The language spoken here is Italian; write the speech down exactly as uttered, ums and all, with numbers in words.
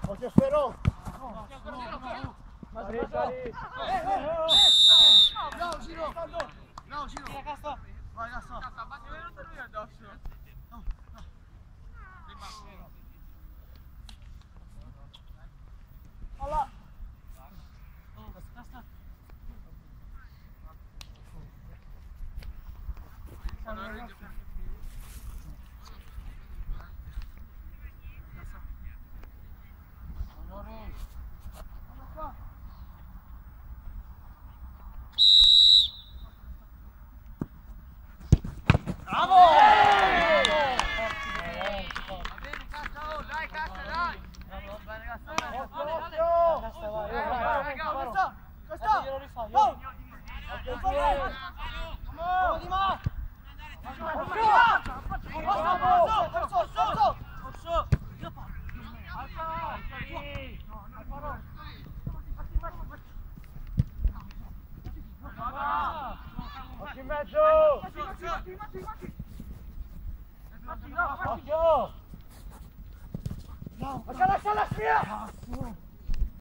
Occhio Sfero! Sali, sali! Bravo Giro! Bravo Giro! Vai Castro! Vai Castro! Ma ti è venuto lui addosso? Alla! Bravo! Va bene Castro, dai Castro, dai! Bravo, bene Castro, bene! Occhio! Castro, vai, Eh, vai, vai, vai! vai, Questo! Questo! Glielo rifai, Oh! io. Bravo Di Ma! Bravo! Forza, forza! Corso! Occhio in mezzo! Occhio! Lascia la spia!